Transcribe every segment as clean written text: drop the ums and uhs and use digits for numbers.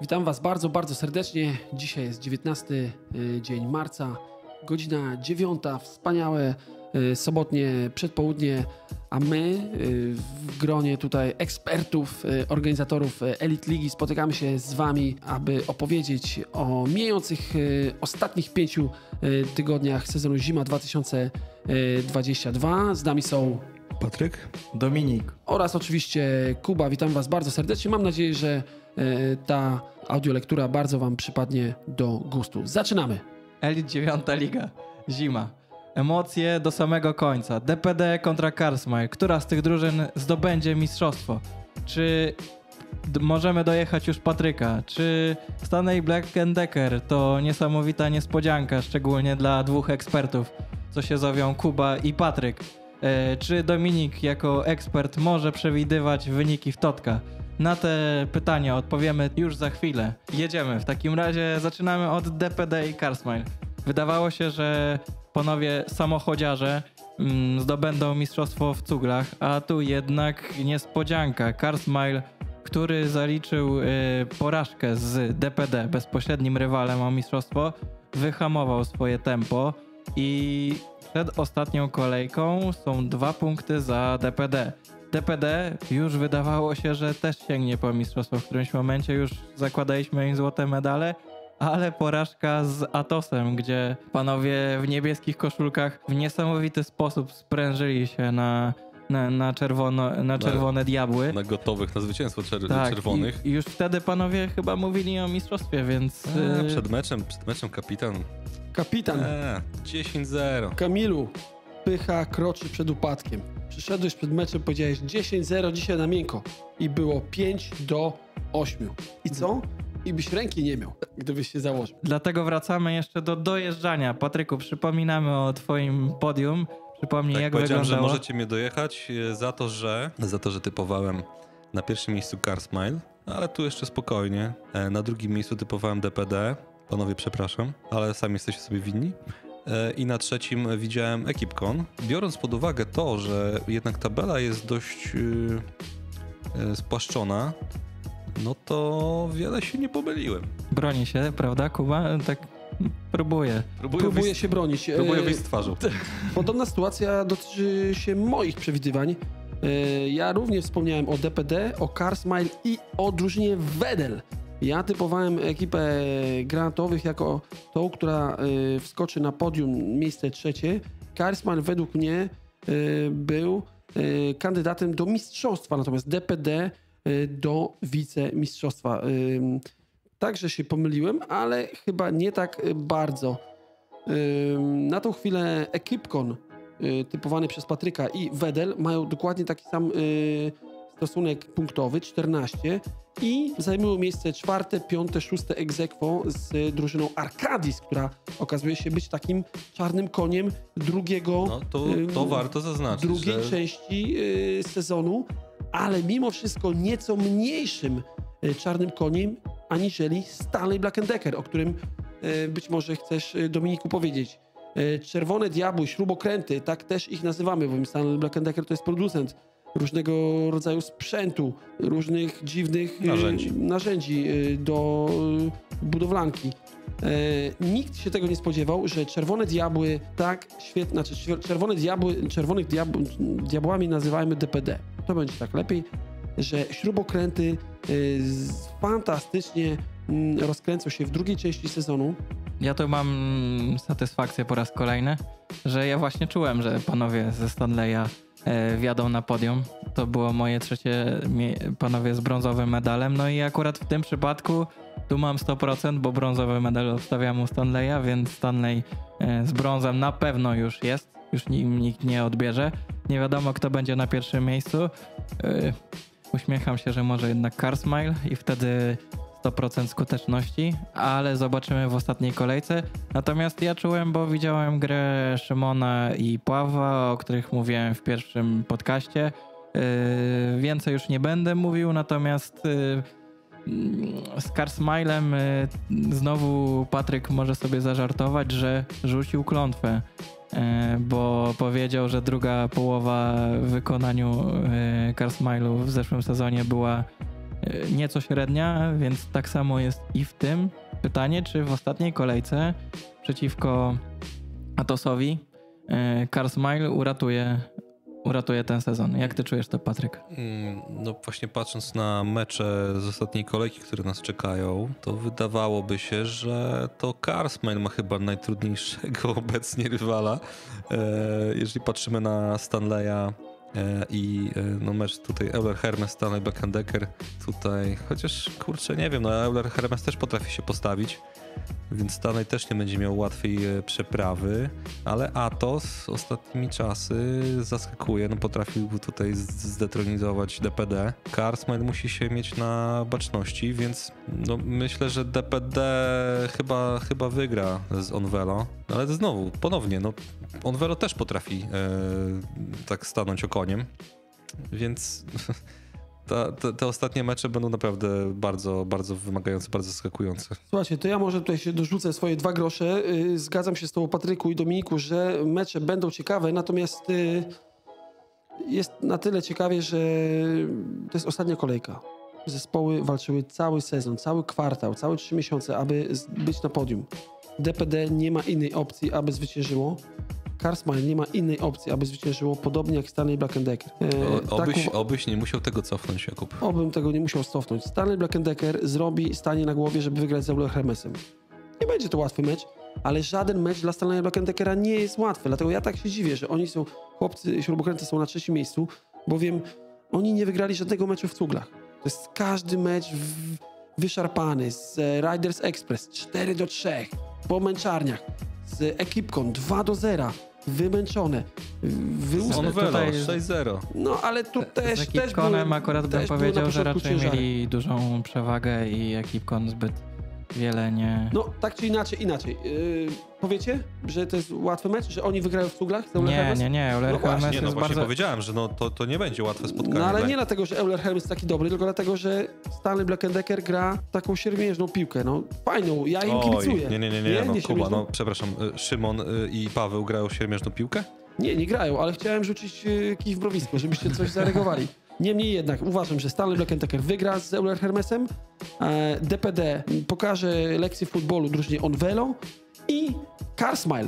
Witam Was bardzo, bardzo serdecznie. Dzisiaj jest 19 dzień marca, godzina 9, wspaniałe sobotnie przedpołudnie, a my w gronie tutaj ekspertów, organizatorów Elite Ligi spotykamy się z Wami, aby opowiedzieć o mijających ostatnich 5 tygodniach sezonu Zima 2022. Z nami są Patryk, Dominik oraz oczywiście Kuba. Witam Was bardzo serdecznie. Mam nadzieję, że ta audiolektura bardzo Wam przypadnie do gustu. Zaczynamy! Elite 9 Liga. Zima. Emocje do samego końca. DPD kontra Carlsmile. Która z tych drużyn zdobędzie mistrzostwo? Czy możemy dojechać już Patryka? Czy Stanley Black & Decker to niesamowita niespodzianka, szczególnie dla dwóch ekspertów, co się zowią Kuba i Patryk? Czy Dominik jako ekspert może przewidywać wyniki w Totka? Na te pytania odpowiemy już za chwilę. Jedziemy. W takim razie zaczynamy od DPD i Carlsmile. Wydawało się, że panowie samochodziarze zdobędą mistrzostwo w cuglach, a tu jednak niespodzianka. Carlsmile, który zaliczył porażkę z DPD, bezpośrednim rywalem o mistrzostwo, wyhamował swoje tempo i przed ostatnią kolejką są 2 punkty za DPD. DPD już wydawało się, że też sięgnie po mistrzostwo. W którymś momencie już zakładaliśmy im złote medale, ale porażka z Atosem, gdzie panowie w niebieskich koszulkach w niesamowity sposób sprężyli się na czerwone diabły. na gotowych na zwycięstwo czerwonych. I już wtedy panowie chyba mówili o mistrzostwie, więc... Przed meczem kapitan. 10-0. Kamilu, pycha kroczy przed upadkiem. Przyszedłeś przed meczem, powiedziałeś 10-0 dzisiaj na miękko i było 5-8. I co? I byś ręki nie miał, gdybyś się założył. Dlatego wracamy jeszcze do dojeżdżania. Patryku, przypominamy o twoim podium. Przypomnij, Tak, jak powiedziałem, wyglądało. że możecie mnie dojechać za to, że typowałem na pierwszym miejscu Carlsmile, ale tu jeszcze spokojnie. Na drugim miejscu typowałem DPD. Panowie, przepraszam, ale sami jesteście sobie winni. I na trzecim widziałem Ekipcon. Biorąc pod uwagę to, że jednak tabela jest dość spłaszczona, no to wiele się nie pomyliłem. Broni się, prawda, Kuba? Tak próbuję. Próbuję się bronić. Próbuję wyjść z twarzą. Podobna sytuacja dotyczy się moich przewidywań. Ja również wspomniałem o DPD, o Carlsmile i o drużynie Wedel. Ja typowałem ekipę granatowych jako tą, która wskoczy na podium, miejsce trzecie. Carlsmile według mnie był kandydatem do mistrzostwa, natomiast DPD do wicemistrzostwa. Także się pomyliłem, ale chyba nie tak bardzo. Na tą chwilę Ekipcon typowany przez Patryka i Wedel mają dokładnie taki sam stosunek punktowy, 14, i zajmują miejsce 4., 5., 6. ex aequo z drużyną Arcadis, która okazuje się być takim czarnym koniem drugiego... No to warto zaznaczyć, drugiej części sezonu, ale mimo wszystko nieco mniejszym czarnym koniem aniżeli Stanley Black & Decker, o którym być może chcesz, Dominiku, powiedzieć. Czerwone diabły, śrubokręty, tak też ich nazywamy, bo Stanley Black & Decker to jest producent różnego rodzaju sprzętu, różnych dziwnych narzędzi do budowlanki. Nikt się tego nie spodziewał, że czerwone diabły tak świetne, czerwonych diabłami nazywajmy DPD. To będzie tak lepiej, że śrubokręty fantastycznie rozkręcą się w drugiej części sezonu. Ja tu mam satysfakcję po raz kolejny, że ja właśnie czułem, że panowie ze Stanleya wjadą na podium. To było moje trzecie panowie z brązowym medalem. No i akurat w tym przypadku tu mam 100%, bo brązowy medal obstawiam u Stanleya, więc Stanley z brązem na pewno już jest. Już nikt nie odbierze. Nie wiadomo, kto będzie na pierwszym miejscu. Uśmiecham się, że może jednak Carlsmile i wtedy 100% skuteczności, ale zobaczymy w ostatniej kolejce. Natomiast ja czułem, bo widziałem grę Szymona i Pawła, o których mówiłem w pierwszym podcaście. Więcej już nie będę mówił, natomiast z Carlsmilem znowu Patryk może sobie zażartować, że rzucił klątwę, bo powiedział, że druga połowa w wykonaniu Carlsmilu w zeszłym sezonie była nieco średnia, więc tak samo jest i w tym. Pytanie, czy w ostatniej kolejce przeciwko Atosowi Carsmile uratuje ten sezon. Jak ty czujesz to, Patryk? No właśnie patrząc na mecze z ostatniej kolejki, które nas czekają, to wydawałoby się, że to Carsmile ma chyba najtrudniejszego obecnie rywala. Jeżeli patrzymy na Stanleya i no mecz tutaj Euler Hermes, Stanley Blackendecker tutaj, chociaż kurczę nie wiem, no Euler Hermes też potrafi się postawić, więc Stanley też nie będzie miał łatwej przeprawy, ale Atos ostatnimi czasy zaskakuje, no potrafił tutaj zdetronizować DPD. Carsmile musi się mieć na baczności, więc no myślę, że DPD chyba wygra z Onvelo, ale znowu, ponownie, no Onvelo też potrafi tak stanąć okoniem, więc te ostatnie mecze będą naprawdę bardzo, bardzo wymagające, bardzo zaskakujące. Słuchajcie, to ja może tutaj się dorzucę swoje 2 grosze. Zgadzam się z tobą, Patryku i Dominiku, że mecze będą ciekawe, natomiast jest na tyle ciekawie, że to jest ostatnia kolejka. Zespoły walczyły cały sezon, cały kwartał, całe 3 miesiące, aby być na podium. DPD nie ma innej opcji, aby zwyciężyło. Carsmile nie ma innej opcji, aby zwyciężyło, podobnie jak Stanley Blackendecker. Obyś nie musiał tego cofnąć, Jakub. Obym tego nie musiał cofnąć. Stanley Blackendecker stanie na głowie, żeby wygrać z Euler Hermesem. Nie będzie to łatwy mecz, ale żaden mecz dla Stanleya Blackendeckera nie jest łatwy. Dlatego ja tak się dziwię, że oni są, chłopcy śrubokręty są na 3. miejscu, bowiem oni nie wygrali żadnego meczu w cuglach. To jest każdy mecz wyszarpany z Riders Express 4-3, po męczarniach, z Ekipką 2-0. Wymęczone. Onvelo 6-0. No ale tu też z Ekipkonem akurat bym powiedział, że raczej ciężary. mieli dużą przewagę i Ekipkon zbyt wiele nie... No tak czy inaczej. Powiecie, że to jest łatwy mecz, że oni wygrają w cuglach? Nie. Euler Hermes jest właśnie bardzo... powiedziałem, że no to nie będzie łatwe spotkanie. No ale nie dlatego, że Euler Hermes jest taki dobry, tylko dlatego, że Stanley Blackendecker gra taką siermiężną piłkę, no fajną, ja im kibicuję. Nie, no Kuba, no przepraszam, Szymon i Paweł grają siermiężną piłkę? Nie grają, ale chciałem rzucić kij w mrowisko, żebyście coś zareagowali. Niemniej jednak uważam, że Stanley Blackendecker wygra z Euler Hermesem, DPD pokaże lekcję futbolu drużynie Onvelo i Carsmile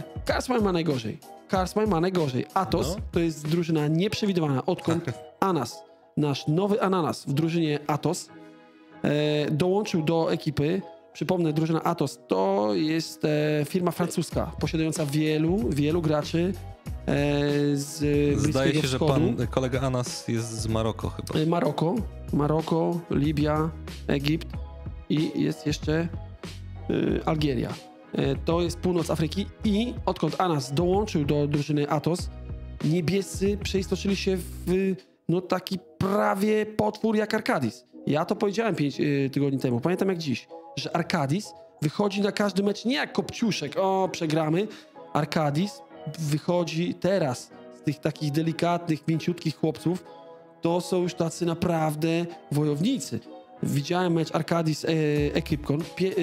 ma najgorzej. Atos to jest drużyna nieprzewidywana, odkąd Anas, nasz nowy ananas w drużynie Atos, dołączył do ekipy. Przypomnę, drużyna Atos to jest firma francuska, posiadająca wielu graczy z Bliskiego Zdaje się, Wschodu. że pan kolega Anas jest z Maroko chyba. Maroko, Libia, Egipt i jest jeszcze Algieria. To jest północ Afryki i odkąd Anas dołączył do drużyny Atos, niebiescy przeistoczyli się w taki prawie potwór jak Arkadis. Ja to powiedziałem 5 tygodni temu, pamiętam jak dziś, że Arkadis wychodzi na każdy mecz nie jak Kopciuszek, przegramy. Arkadis wychodzi teraz z tych takich delikatnych, mięciutkich chłopców, to są już tacy naprawdę wojownicy. Widziałem mecz Arkadis Ekipkon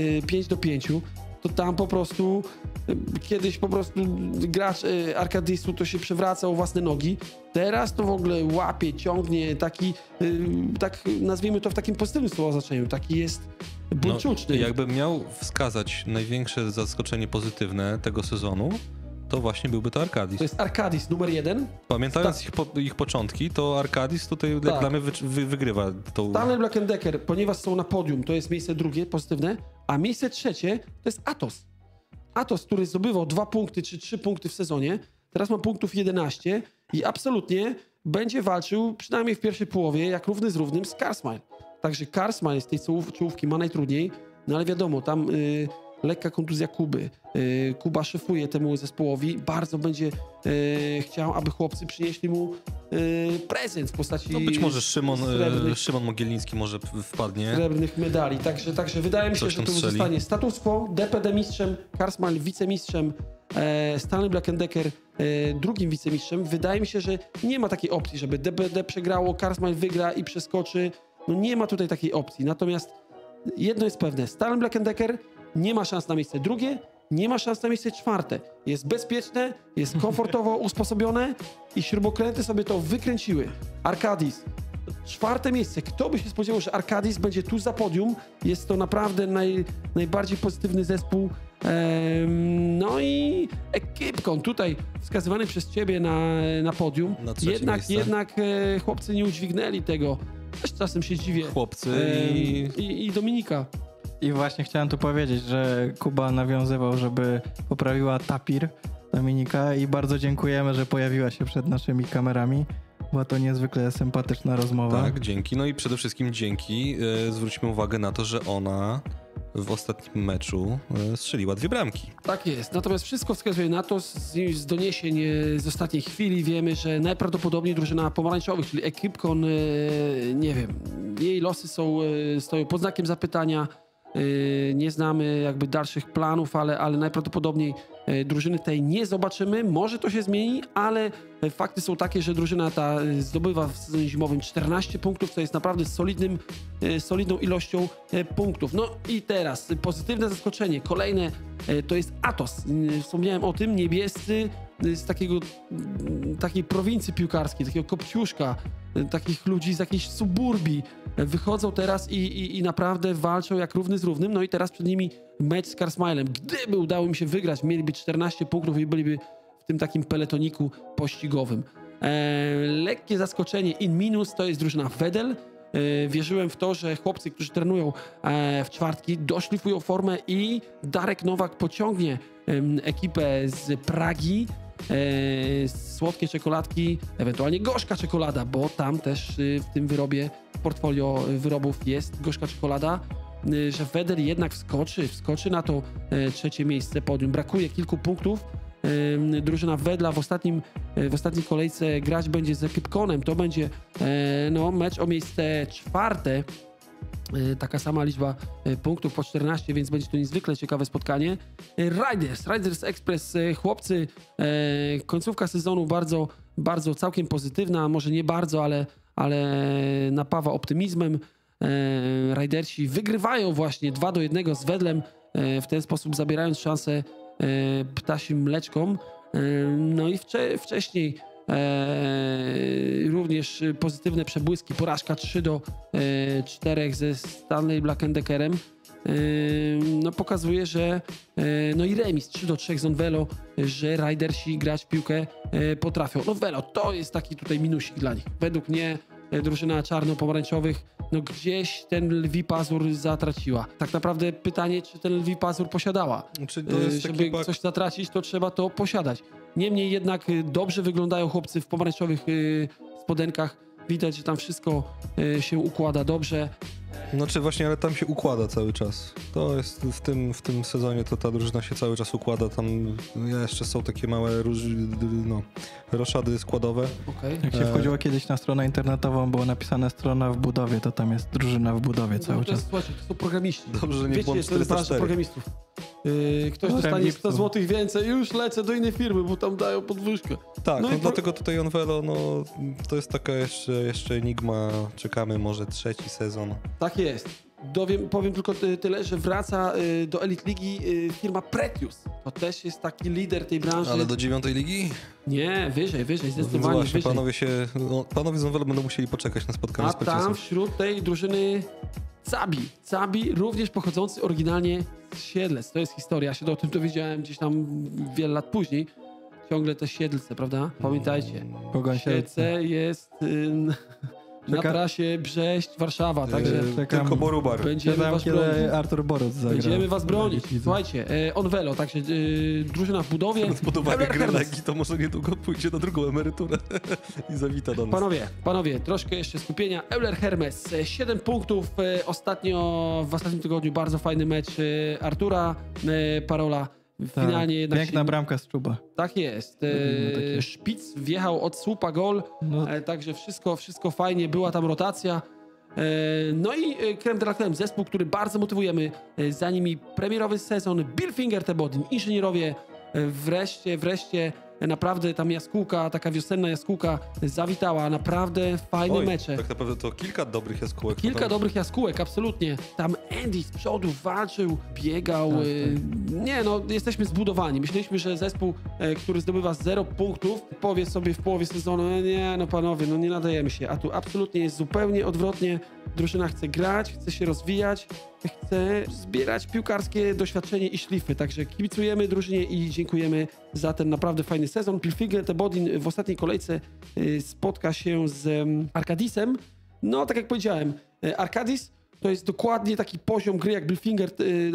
5-5, to tam po prostu kiedyś po prostu gracz Arkadisu to się przewraca o własne nogi. Teraz to w ogóle łapie, ciągnie, taki, tak nazwijmy to w takim pozytywnym słowa znaczeniu, taki jest buńczuczny. No, jakbym miał wskazać największe zaskoczenie pozytywne tego sezonu, to właśnie byłby to Arkadis. To jest Arkadis numer 1. Pamiętając ich początki, to Arkadis tutaj jak dla mnie wygrywa tą... Stanley Blackendecker, ponieważ są na podium, to jest miejsce 2 pozytywne, a miejsce 3 to jest Atos. Atos, który zdobywał 2 punkty czy 3 punkty w sezonie, teraz ma punktów 11 i absolutnie będzie walczył, przynajmniej w pierwszej połowie, jak równy z równym z Carsmile. Także Carsmile z tej czołówki ma najtrudniej, no ale wiadomo, tam lekka kontuzja Kuby. Kuba szefuje temu zespołowi, bardzo będzie chciał, aby chłopcy przynieśli mu prezent w postaci no być może Szymon Mogielnicki może wpadnie. Srebrnych medali. Także wydaje mi się, że tu zostanie status quo, DPD mistrzem, Carsmile wicemistrzem, Stanley Blackendecker drugim wicemistrzem. Wydaje mi się, że nie ma takiej opcji, żeby DPD przegrało, Carsmile wygra i przeskoczy. No nie ma tutaj takiej opcji. Natomiast jedno jest pewne, Stanley Blackendecker nie ma szans na miejsce 2, nie ma szans na miejsce 4. Jest bezpieczne, jest komfortowo usposobione i śrubokręty sobie to wykręciły. Arkadis 4. miejsce. Kto by się spodziewał, że Arcadis będzie tu za podium? Jest to naprawdę najbardziej pozytywny zespół. No i Ekipkon tutaj wskazywany przez ciebie na podium. Na 3. miejsce. Jednak chłopcy nie udźwignęli tego. Też czasem się dziwię. Chłopcy I Dominika. I właśnie chciałem tu powiedzieć, że Kuba nawiązywał, żeby poprawiła tapir Dominika i bardzo dziękujemy, że pojawiła się przed naszymi kamerami. Była to niezwykle sympatyczna rozmowa. Tak, dzięki. No i przede wszystkim dzięki. Zwróćmy uwagę na to, że ona w ostatnim meczu strzeliła 2 bramki. Tak jest. Natomiast wszystko wskazuje na to, z doniesień z ostatniej chwili wiemy, że najprawdopodobniej drużyna pomarańczowych, czyli Ekipkon, nie wiem, jej losy stoją pod znakiem zapytania. Nie znamy jakby dalszych planów, ale najprawdopodobniej drużyny tej nie zobaczymy. Może to się zmieni, ale fakty są takie, że drużyna ta zdobywa w sezonie zimowym 14 punktów, co jest naprawdę solidną ilością punktów. No i teraz pozytywne zaskoczenie. Kolejne to jest Atos. Wspomniałem o tym, niebiescy z takiej prowincji piłkarskiej, takiego kopciuszka, takich ludzi z jakiejś suburbii wychodzą teraz i naprawdę walczą jak równy z równym. No i teraz przed nimi mecz z Carsmilem. Gdyby udało im się wygrać, mieliby 14 punktów i byliby w tym takim peletoniku pościgowym. Lekkie zaskoczenie in minus to jest drużyna Wedel. Wierzyłem w to, że chłopcy, którzy trenują w czwartki, doszlifują formę i Darek Nowak pociągnie ekipę z Pragi. Słodkie czekoladki, ewentualnie gorzka czekolada, bo tam też w tym wyrobie, w portfolio wyrobów jest gorzka czekolada, że Wedel jednak wskoczy na to 3. miejsce podium. Brakuje kilku punktów. Drużyna Wedla w ostatniej kolejce grać będzie z Ekipkonem. To będzie mecz o miejsce 4. Taka sama liczba punktów po 14, więc będzie to niezwykle ciekawe spotkanie. Riders Express, chłopcy, końcówka sezonu bardzo całkiem pozytywna, może nie bardzo, ale napawa optymizmem. Ridersi wygrywają właśnie 2-1 z Wedlem, w ten sposób zabierając szansę ptasim mleczkom. No i wcześniej również pozytywne przebłyski, porażka 3-4 ze Stanley Black & Deckerem. No pokazuje, że no i remis 3-3 z Velo, że Ridersi grać w piłkę potrafią. No Velo to jest taki tutaj minusik dla nich. Według mnie drużyna czarno-pomarańczowych no gdzieś ten lwi pazur zatraciła. Tak naprawdę pytanie, czy ten lwi pazur posiadała. Żeby coś zatracić, to trzeba to posiadać. Niemniej jednak dobrze wyglądają chłopcy w pomarańczowych spodenkach. Widać, że tam wszystko się układa dobrze. Znaczy właśnie, ale tam się układa cały czas. To jest w tym sezonie to ta drużyna się cały czas układa. Tam jeszcze są takie małe roszady składowe. Okay. Jak się wchodziło kiedyś na stronę internetową, było napisane strona w budowie, to tam jest drużyna w budowie cały czas. Słuchajcie, to są programiści. Dobrze, że nie wiecie, było 404. Programistów. Ktoś dostanie 100 zł więcej, już lecę do innej firmy, bo tam dają podwyżkę. Tak, dlatego tutaj Onvelo, to jest taka jeszcze enigma. Czekamy może 3. sezon. Tak jest. Powiem tylko tyle, że wraca do Elite Ligi firma Pretius. To też jest taki lider tej branży. Ale do 9. ligi? Nie, wyżej, zdecydowanie no właśnie, wyżej. Panowie z Onvelo będą musieli poczekać na spotkanie z Pretiusem. A tam wśród tej drużyny Cabi, również pochodzący oryginalnie z Siedlec. To jest historia. Ja się o tym dowiedziałem gdzieś tam wiele lat później. Ciągle te Siedlce, prawda? Pamiętajcie. Siedlce jest na trasie Brześć-Warszawa, także tylko Borubar. Będziemy was kiedy Artur Boruc zagra. Będziemy was bronić. Słuchajcie, Onvelo, także drużyna w budowie. Biorąc pod uwagę grę Legii, to może niedługo pójdzie na drugą emeryturę i zawita do nas. Panowie, troszkę jeszcze skupienia. Euler Hermes, 7 punktów. W ostatnim tygodniu bardzo fajny mecz Artura Parola. Finalnie jednak piękna bramka z Czuba. Tak jest. Szpic wjechał od słupa gol, także wszystko fajnie, była tam rotacja. No i creme de la creme, zespół, który bardzo motywujemy. Za nimi premierowy sezon, Bilfinger Tebodin, inżynierowie wreszcie naprawdę tam jaskółka, taka wiosenna jaskółka zawitała, naprawdę fajne mecze. Tak naprawdę to kilka dobrych jaskółek. Kilka dobrych jaskółek, absolutnie. Tam Andy z przodu walczył, biegał. Nie, no jesteśmy zbudowani. Myśleliśmy, że zespół, który zdobywa 0 punktów, powie sobie w połowie sezonu, nie, no panowie, no nie nadajemy się. A tu absolutnie jest zupełnie odwrotnie. Drużyna chce grać, chce się rozwijać, chce zbierać piłkarskie doświadczenie i szlify. Także kibicujemy drużynie i dziękujemy za ten naprawdę fajny sezon. Pilfinger Tebodin w ostatniej kolejce spotka się z Arkadisem. No, tak jak powiedziałem, Arkadis to jest dokładnie taki poziom gry jak Bilfinger,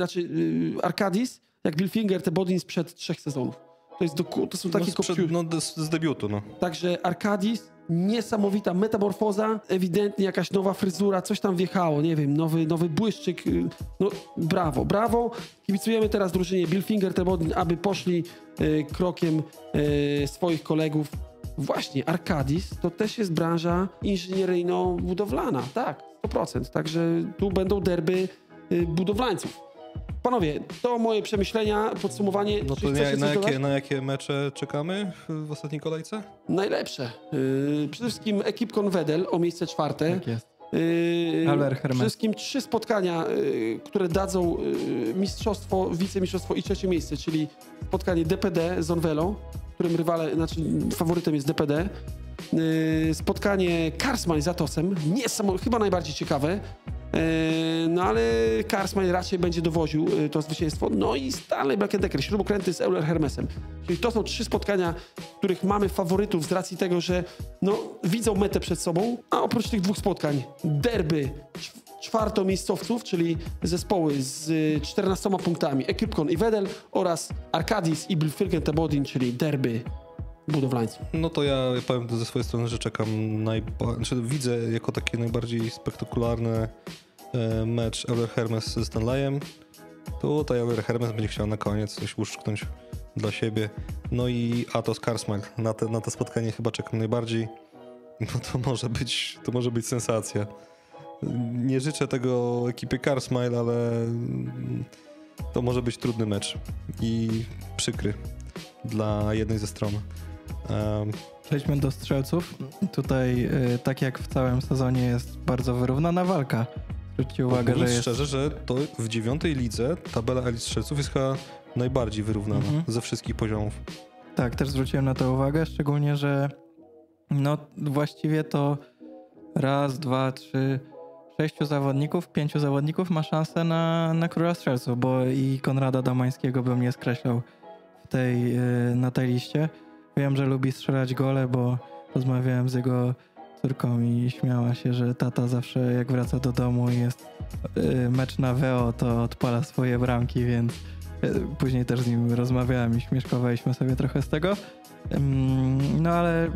Arkadis, jak Bilfinger Tebodin sprzed 3 sezonów. To są takie kopciury. Z debiutu, no. Także Arkadis, niesamowita metamorfoza, ewidentnie jakaś nowa fryzura, coś tam wjechało, nie wiem, nowy błyszczyk. No brawo. Kibicujemy teraz drużynie Bilfinger Tebodin, aby poszli krokiem swoich kolegów. Właśnie, Arkadis to też jest branża inżynieryjno-budowlana, tak, 100%. Także tu będą derby budowlańców. Panowie, to moje przemyślenia, podsumowanie. No to na jakie mecze czekamy w ostatniej kolejce? Najlepsze. Przede wszystkim ekipką Wedel o miejsce 4. Tak jest. Przede wszystkim 3 spotkania, które dadzą mistrzostwo, wicemistrzostwo i 3 miejsce, czyli spotkanie DPD z Onvelo, którym faworytem jest DPD. Spotkanie Karsmine z Atosem, chyba najbardziej ciekawe. No ale Karsmine raczej będzie dowoził to zwycięstwo. No i Stanley Black & Decker, śrubokręty z Euler Hermesem. Czyli to są 3 spotkania, w których mamy faworytów z racji tego, że widzą metę przed sobą, a oprócz tych 2 spotkań derby 4-miejscowców, czyli zespoły z 14 punktami, Ekipkon i Wedel oraz Arkadis i Bilfinger Tebodin, czyli derby budowlańców. No to ja powiem ze swojej strony, że czekam widzę jako taki najbardziej spektakularny mecz Euler Hermes ze Stanleyem. Tutaj Euler Hermes będzie chciał na koniec coś uszczknąć dla siebie. No i Atos Karsmile. Na to spotkanie chyba czekam najbardziej. No to może być sensacja. Nie życzę tego ekipie Karsmile, ale to może być trudny mecz i przykry dla jednej ze stron. Przejdźmy do strzelców. Tutaj, tak jak w całym sezonie, jest bardzo wyrównana walka. Zwróćcie uwagę, że jest... szczerze, że to w 9. lidze tabela elit strzelców jest chyba najbardziej wyrównana ze wszystkich poziomów. Tak, też zwróciłem na to uwagę, szczególnie, że właściwie to 1, 2, 3, 6 zawodników, 5 zawodników ma szansę na króla strzelców, bo i Konrada Domańskiego bym nie skreślał na tej liście. Wiem, że lubi strzelać gole, bo rozmawiałem z jego córką i śmiała się, że tata zawsze jak wraca do domu i jest mecz na WO, to odpala swoje bramki, więc później też z nim rozmawiałem i śmieszkowaliśmy sobie trochę z tego. No ale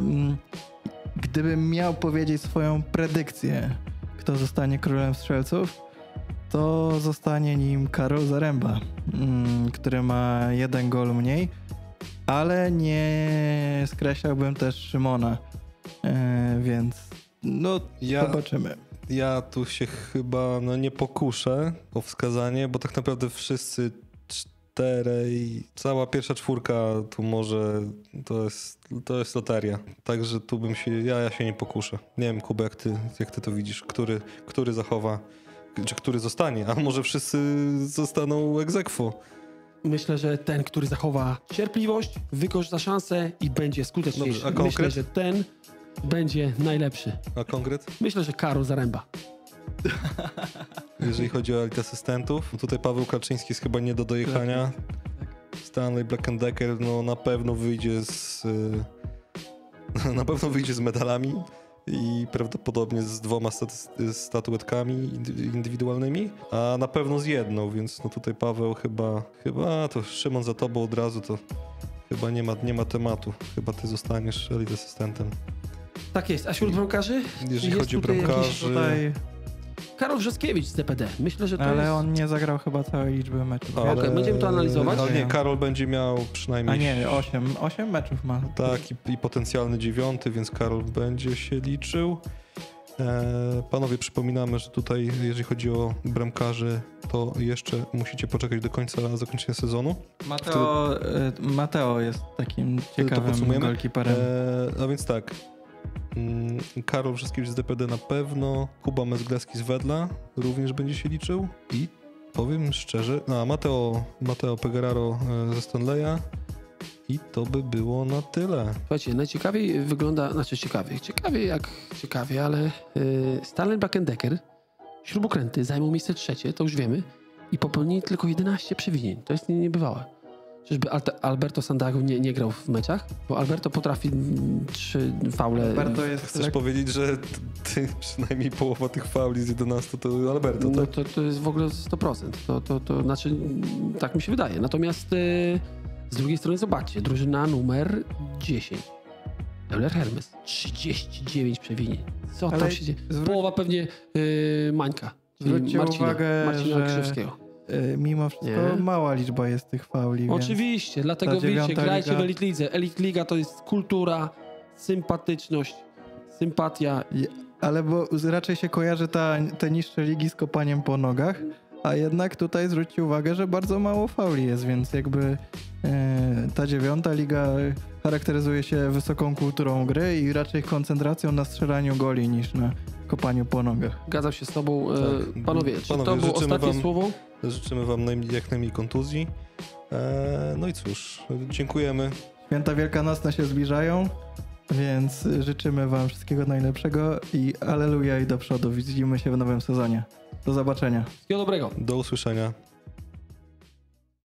gdybym miał powiedzieć swoją predykcję, kto zostanie królem strzelców, to zostanie nim Karol Zaręba, który ma 1 gol mniej, ale nie skreślałbym też Szymona, więc zobaczymy. Ja tu się chyba nie pokuszę o wskazanie, bo tak naprawdę wszyscy 4 i cała pierwsza 4 tu może to jest loteria. Także tu ja się nie pokuszę. Nie wiem, Kuba, jak ty to widzisz, który zachowa, czy który zostanie, a może wszyscy zostaną ex aequo. Myślę, że ten, który zachowa cierpliwość, wykorzysta szansę i będzie skuteczniejszy. Dobrze, a konkret? Myślę, że ten będzie najlepszy. A konkret? Myślę, że Karol Zaręba. Jeżeli chodzi o elit asystentów, tutaj Paweł Kaczyński jest chyba nie do dojechania. Stanley Black & Decker na pewno wyjdzie z medalami i prawdopodobnie z 2 statuetkami indywidualnymi, a na pewno z 1, więc tutaj Paweł chyba to Szymon za tobą od razu, to chyba nie ma tematu. Chyba ty zostaniesz elit asystentem. Tak jest. A wśród bramkarzy? Jeżeli chodzi o bramkarzy... Karol Wrzoskiewicz z DPD. Myślę, że to ale on nie zagrał chyba całej liczby meczów. Okej, będziemy to analizować. Ale nie, Karol będzie miał przynajmniej... A nie, 8 meczów ma. Tak, i potencjalny 9, więc Karol będzie się liczył. Panowie, przypominamy, że tutaj, jeżeli chodzi o bramkarzy, to jeszcze musicie poczekać do końca zakończenia sezonu. Mateo jest takim To ciekawym podsumujemy. golkiperem. A więc tak. Karol Brzeskiewicz z DPD na pewno, Kuba Mezgleski z Wedla również będzie się liczył i powiem szczerze, Mateo Pegararo ze Stanleya i to by było na tyle. Słuchajcie, najciekawiej wygląda, ciekawie, ale Stanley Black & Decker, śrubokręty zajmą miejsce trzecie, to już wiemy, i popełnili tylko 11 przewinień. To jest niebywałe. Czyżby Alberto Sandago nie grał w meczach? Bo Alberto potrafi 3 faule. Alberto jest Chcesz powiedzieć, że ty przynajmniej połowa tych fauli z 11 to Alberto, No tak? to jest w ogóle 100%. To znaczy, tak mi się wydaje. Natomiast z drugiej strony zobaczcie, drużyna numer 10. Euler Hermes, 39 przewinień. Co tam się dzieje? Połowa pewnie Mańka, czyli Zwróćcie uwagę, Marcina że Krzyżewskiego. Mimo wszystko Nie? mała liczba jest tych fauli. Oczywiście, dlatego ta wiecie, 9. grajcie liga- w Elite Lidze. Elite Liga to jest kultura, sympatyczność, sympatia. Ale bo raczej się kojarzy te niższe ligi z kopaniem po nogach, a jednak tutaj zwróćcie uwagę, że bardzo mało fauli jest, więc jakby ta 9. liga charakteryzuje się wysoką kulturą gry i raczej koncentracją na strzelaniu goli niż na kopaniu po nogach. Zgadzam się z tobą. Tak. Panowie, czy to Panowie, było życzymy ostatnie wam- słowo? Życzymy wam jak najmniej kontuzji. No i cóż, dziękujemy. Święta wielkanocne się zbliżają, więc życzymy wam wszystkiego najlepszego i alleluja i do przodu. Widzimy się w nowym sezonie. Do zobaczenia. Wszystkiego dobrego. Do usłyszenia.